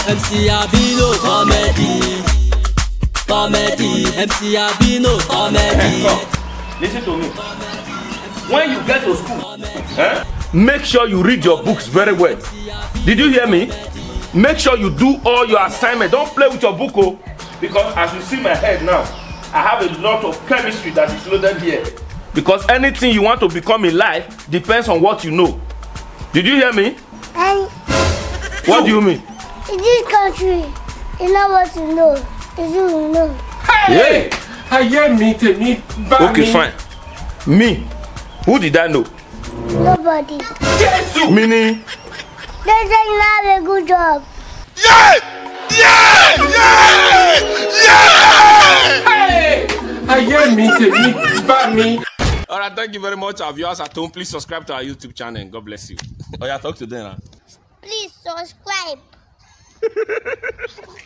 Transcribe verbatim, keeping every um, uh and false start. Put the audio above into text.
mcabinocomedy. Comedy, mcabinocomedy. Listen to me. When you get to school, eh, make sure you read your books very well. Did you hear me? Make sure you do all your assignment. Don't play with your book, oh. Because as you see my head now, I have a lot of chemistry that is loaded here. Because anything you want to become in life depends on what you know. Did you hear me? And what do you mean? In this country, you know what you know. Is you know. Hey! I hear me, to me, okay, fine. Me? Who did I know? Nobody. Jesus! Meaning? They say you have a good job. Yeah! Yeah! Yeah! Yeah! Hey! I hear me, to me, bad me. Alright, thank you very much. Our viewers at home, please subscribe to our YouTube channel. God bless you. Oh yeah, talk to them now. Please subscribe.